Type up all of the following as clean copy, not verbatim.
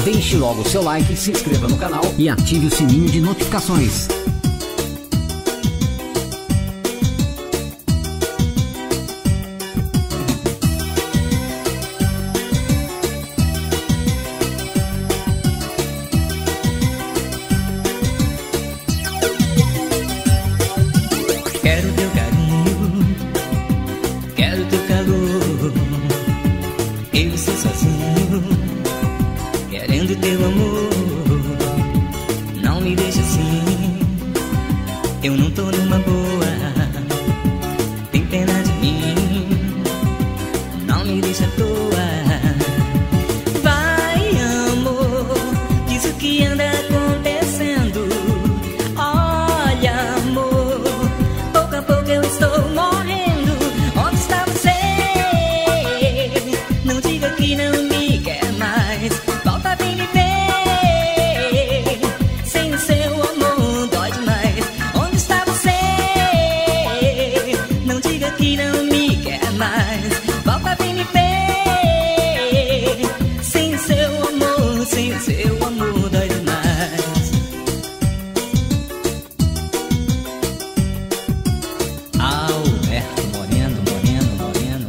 Deixe logo o seu like, se inscreva no canal e ative o sininho de notificações. Quero teu carinho, quero teu calor. Eu estou sozinho, querendo teu amor. Não me deixa assim, eu não tô numa boa. Tem pena de mim, não me deixa à toa. Vai, amor, diz o que anda acontecendo. Olha, amor, pouco a pouco eu estou morrendo. Onde está você? Não diga que não me quer mais. Volta, vem me ver. Sem o seu amor dói demais. Onde está você? Não diga que não me quer mais. Volta, vem me ver. Sem o seu amor, sem o seu amor dói demais. Alberto Moreno, Moreno, Moreno.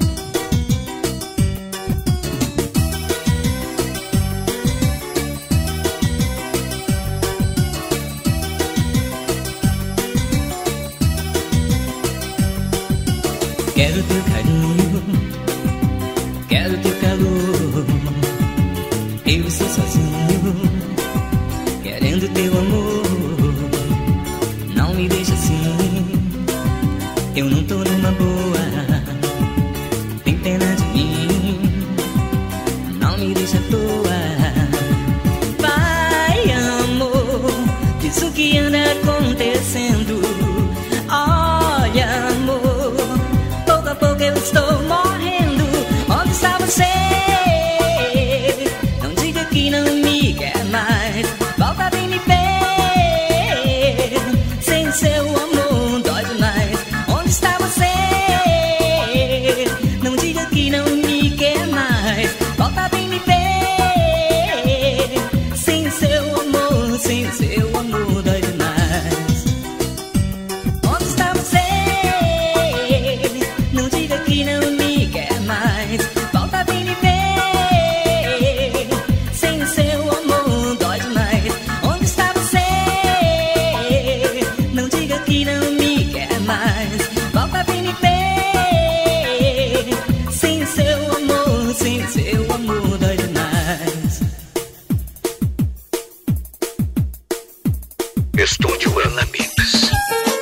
Quero teu carinho, quero teu calor. Eu estou sozinho, querendo teu amor. Não me deixa assim, eu não tô numa boa. Tem pena de mim, não me deixa à toa. Vai, amor, diz o que anda acontecendo. Olha, amor, pouco a pouco eu estou morrendo. Onde está você? Não diga que não me quer mais. Volta, vem me ver. Sem seu amor dói demais. Onde está você? Não diga que não me quer mais. Volta, vem me ver. Sem seu amor, sem seu amor dói demais. Onde está você? Não diga que não me quer mais. Volta, vem me ver. Sem seu amor dói demais. Onde está você? Não diga que não me quer mais. Volta, vem me ver. Sem seu amor, sem seu amor dói demais. Estúdio Ana Mix.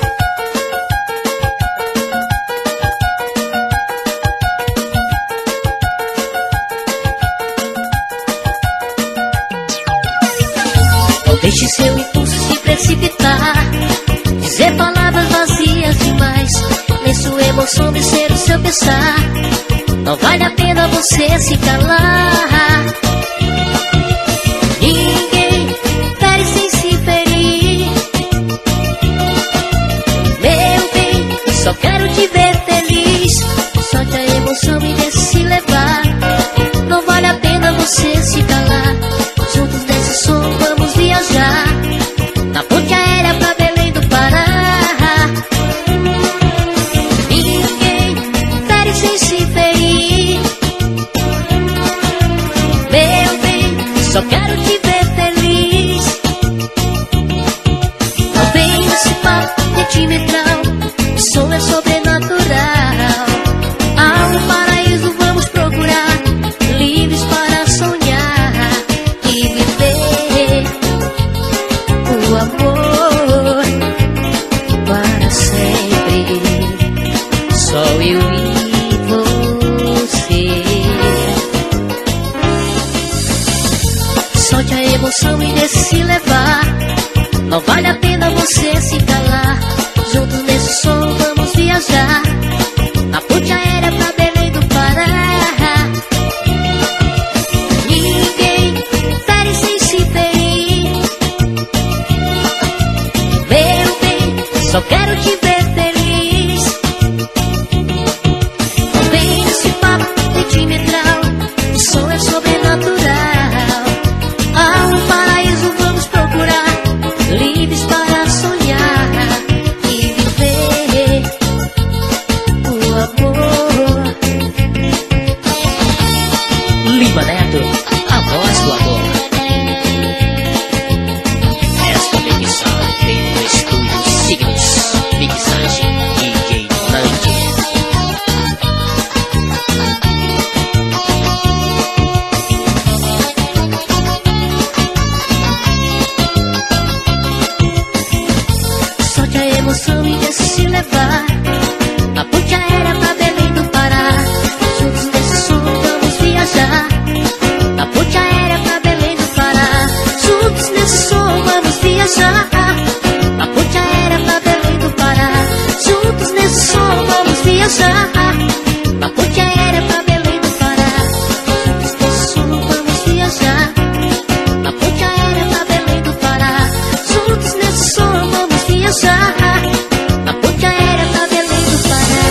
Deixe seu impulso se precipitar, dizer palavras vazias demais, nem sua emoção descer o seu pensar. Não vale a pena você se calar. Ninguém fere sem se ferir. Meu bem, só quero te ver feliz. Solte a emoção e deixe se levar. Não vale a pena você se calar. Juntos nesse som vamos viajar na ponte aérea pra Belém do Pará. Ninguém fere sem se ferir. viajar na ponte aérea pra Belém do Pará. Juntos nesse sonho vamos viajar na ponte aérea pra Belém do Pará. Juntos nesse sonho vamos viajar na ponte aérea pra Belém do Pará.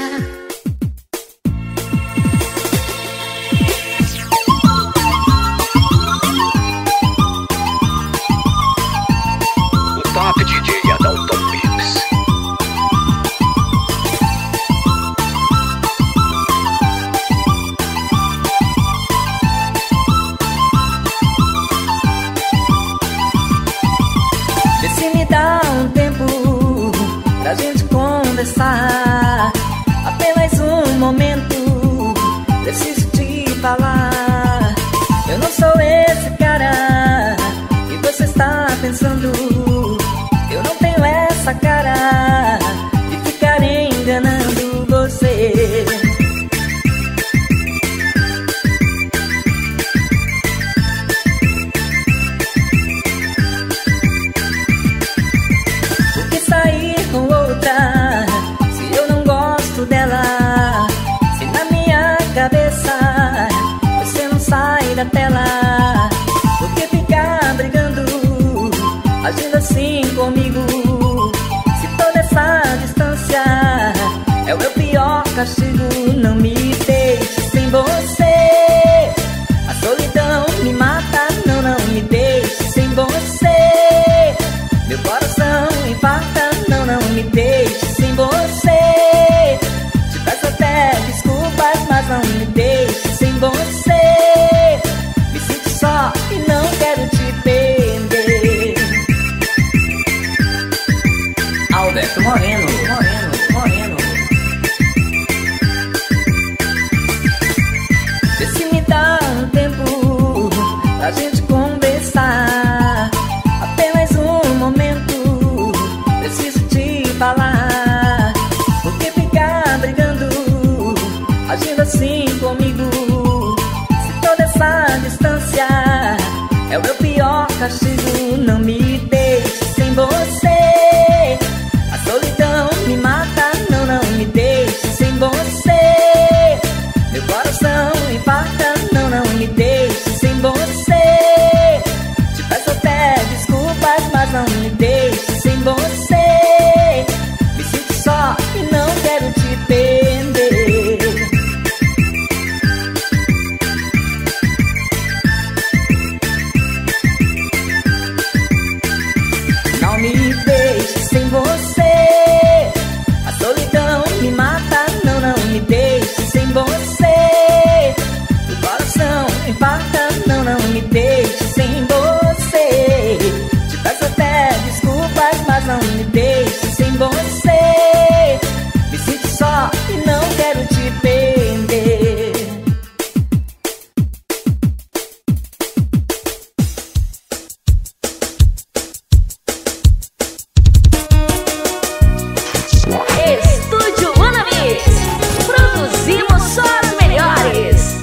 O Top DJ Adalton Mix. Vê se me dá um tempo pra gente conversar. Apenas um momento, preciso te falar. Eu não sou esse cara que você está pensando. Eu não tenho essa cara de ficar enganando você. Por que sair com outra se eu não gosto dela? Se na minha cabeça você não sai da tela. Por que ficar brigando, agindo assim comigo? Se toda essa distância é o meu pior castigo. Não me deixe sem você, a solidão me mata. Não, não me deixe sem você, meu coração infarta. Não, não me deixe sem você, te peço até desculpas, mas não me deixe sem você. Me sinto só e não quero te perder. Alberto Moreno, Moreno, Moreno. Vê se me dá um tempo pra gente conversar. Apenas um momento, preciso te falar. Por que ficar brigando, agindo assim comigo? Se toda essa distância é o meu pior castigo. Não me deixe sem você, a solidão me mata. Não, não me deixe sem você, meu coração infarta. Não, não me deixe sem você, te peço até desculpas, mas não me deixe sem você. Me sinto só e não quero te perder. Não me deixe sem você, a solidão me mata. Não, não me deixe sem você, o coração infarta. Não, não me deixe sem você, te peço até desculpas, mas não me deixe sem você. Me sinto só e não quero te perder. Estúdio Unamis, produzimos só os melhores.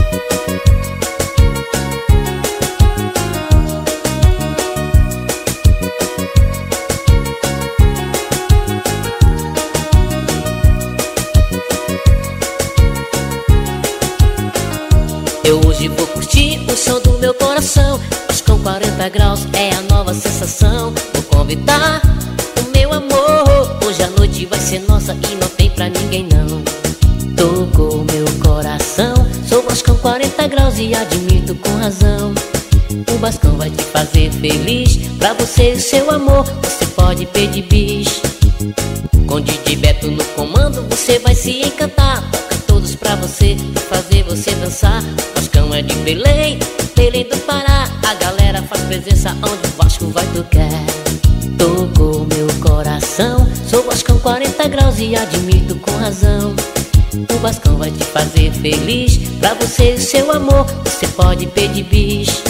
Eu hoje vou curtir o som do meu coração, mas com 40 graus é a nova sensação. Vou convidar o meu amor, hoje a noite vai ser nossa e não tem pra ninguém não. Tocou meu coração, sou Vascão 40 graus e admito com razão. O Vascão vai te fazer feliz, pra você e o seu amor você pode pedir bis. Com DJ Beto no comando você vai se encantar. Toca todos pra você, pra fazer você dançar. Vascão é de Belém, Belém do Pará. A galera faz presença onde o Vasco vai tocar. Tocou meu coração, sou Vascão 40 graus e admito com razão. O Vascão vai te fazer feliz, pra você e o seu amor você pode pedir bis.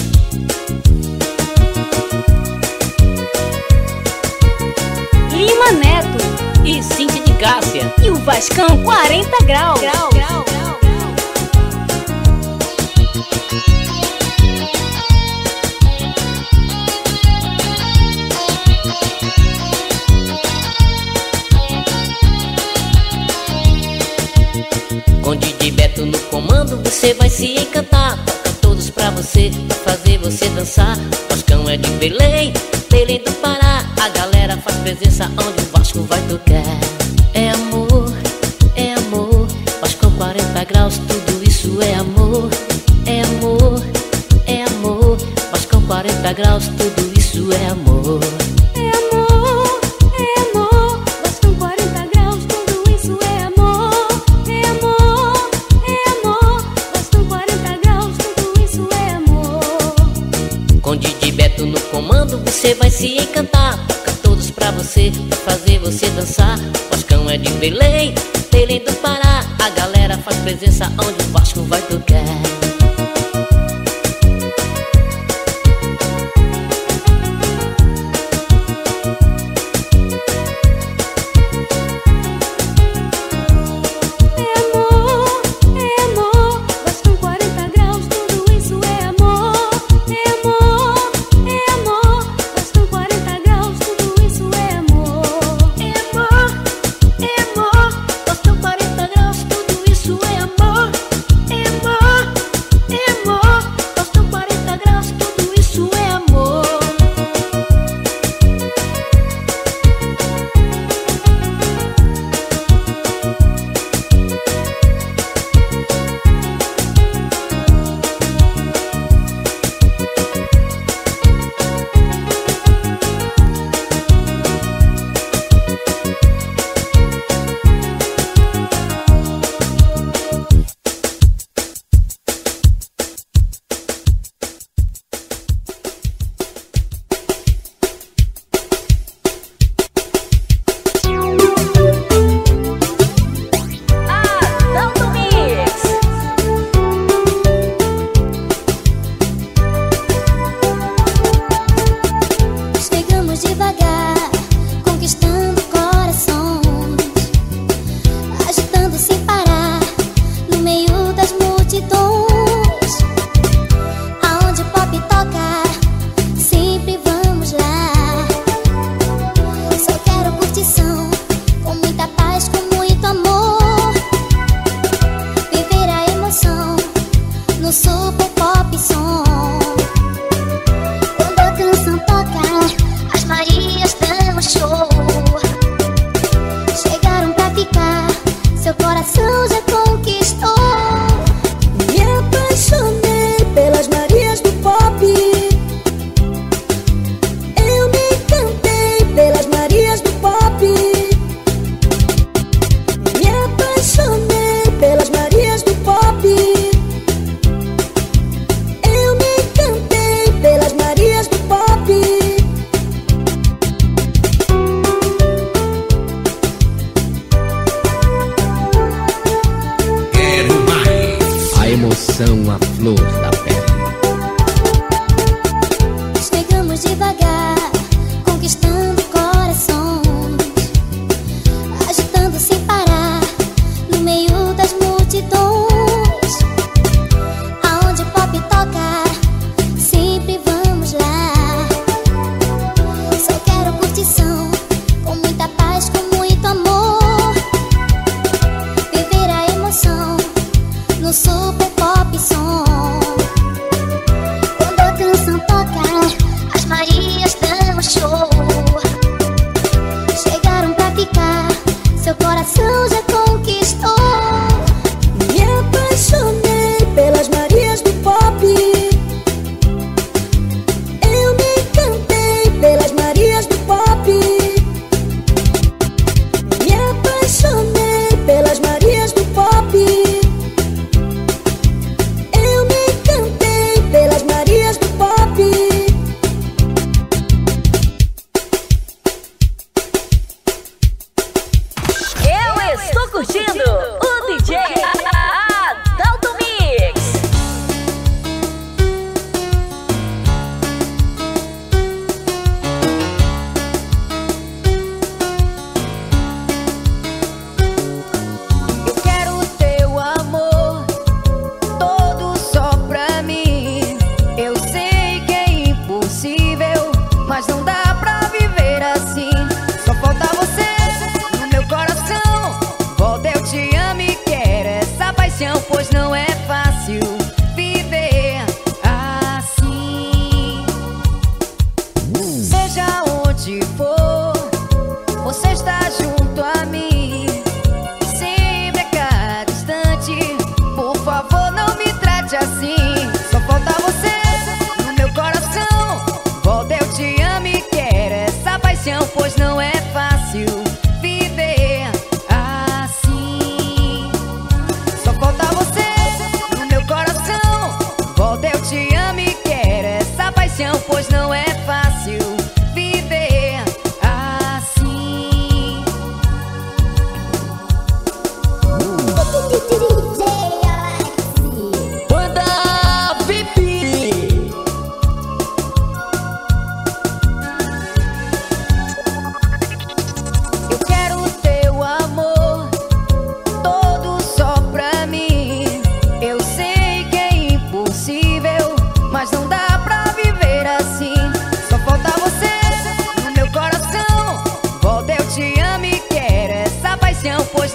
Lima Neto E Cintia de Cássia. e o Vascão 40 graus. você vai se encantar. Toca todos pra você, pra fazer você dançar. Vascão é de Belém, Belém do Pará. A galera faz presença onde o Vasco vai tocar. É amor, é amor. Vascão 40 graus, tudo isso é amor. É amor, é amor. Vascão 40 graus, tudo isso é amor. É amor, é amor. Vascão 40 graus, tudo isso é amor. É amor, é amor. Vascão 40 graus, tudo isso é amor. Com Didi Beto no comando, você vai se encantar. Toca todos pra você, pra fazer você dançar. Vascão é de Belém, Belém do Pará. A galera faz presença onde o Vasco vai tocar.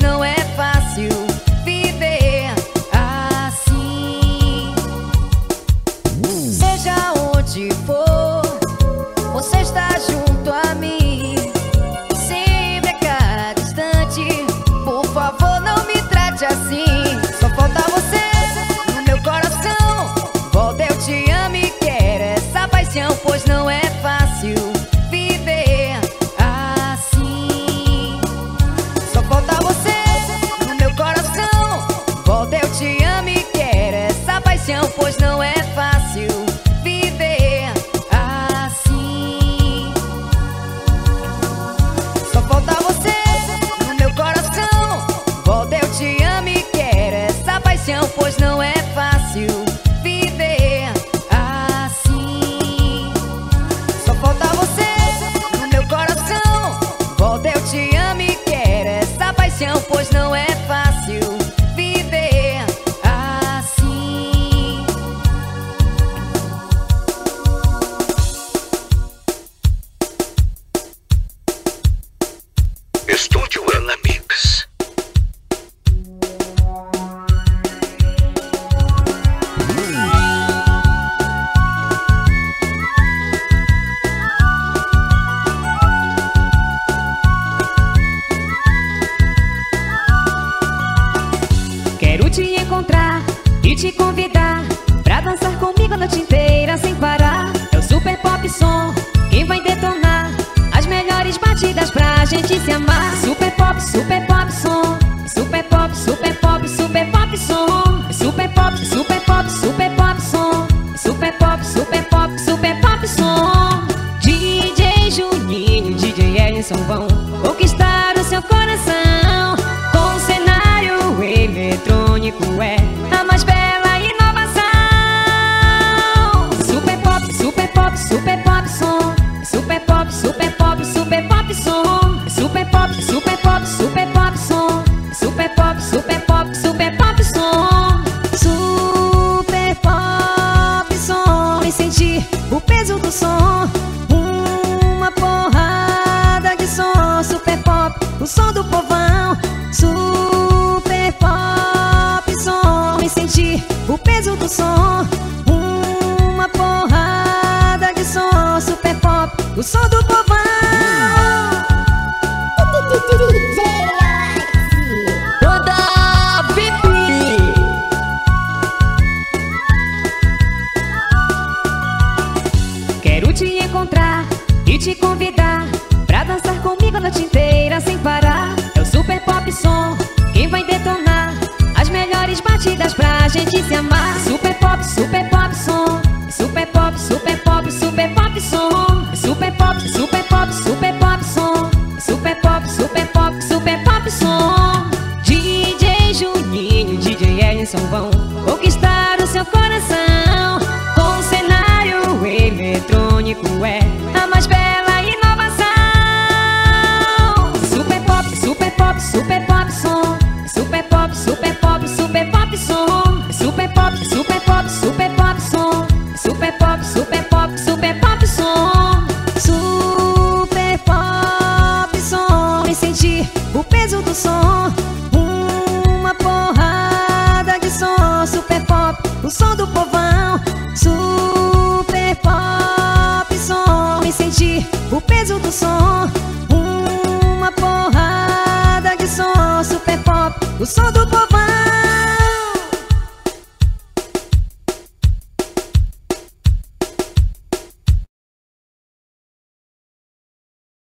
não é fácil viver assim. Seja onde for, você está junto a mim, sempre a cada instante. Por favor, não me trate assim. Só falta você no meu coração. Volta, eu te amo e quero essa paixão, pois não é fácil viver assim. Só falta você no meu coração. Volta, eu te amo e quero essa paixão, pois não é fácil viver assim. Só falta você no meu coração. Volta, eu te amo e quero essa paixão, pois não é fácil viver assim. Só falta você no meu coração. Volta, eu te amo e quero essa paixão, pois não é fácil viver assim. Estúdio Ana Mix. Quero te encontrar e te convidar pra dançar comigo a noite inteira sem parar. É o Super Pop Som quem vai detonar as melhores batidas pra gente se amar. Super Pop Som. Super Pop, Super Pop, Super Pop Som. Super Pop, Super Pop, Super Pop Som. Super Pop, Super Pop, Super Pop Som. DJ Juninho, DJ Ellison vão conquistar o seu coração com um cenário eletrônico, é a mais bela inovação. Super Pop, Super Pop, Super Pop Som. Super Pop, Super Pop, Super Pop Som. Super Pop, Super Pop, Super Pop Som. Super Pop, Super Pop, Super Pop Som. Super Pop Som. Vem sentir o peso do som, uma porrada de som. Super Pop, o som do povão. Super Pop Som. Vem sentir o peso do som, uma porrada de som. Super Pop, o som do povão. Toda Pipi. Quero te encontrar e te convidar pra dançar comigo a noite inteira sem parar. É o Super Pop Som quem vai detonar as melhores batidas pra gente se amar. Super Pop, Super Pop Som. Super Pop, Super Pop, Super Pop Som. Super Pop, Super Pop, Super Pop Som. Super Pop, Super Pop, Super Pop Som. DJ Juninho, DJ Ellison vão conquistar o seu coração com um cenário eletrônico, é a mais bela inovação. Super Pop, Super Pop, Super Pop Som. Super Pop, Super Pop, Super Pop Som. Super Pop, Super Pop, Super Pop Som. Super Pop, Super Pop, Super Pop Som. Super Pop Som. Vem sentir o peso do som, uma porrada de som. Super Pop, o som do povão. Super Pop Som. Vem sentir o peso do som, uma porrada de som. Super Pop, o som do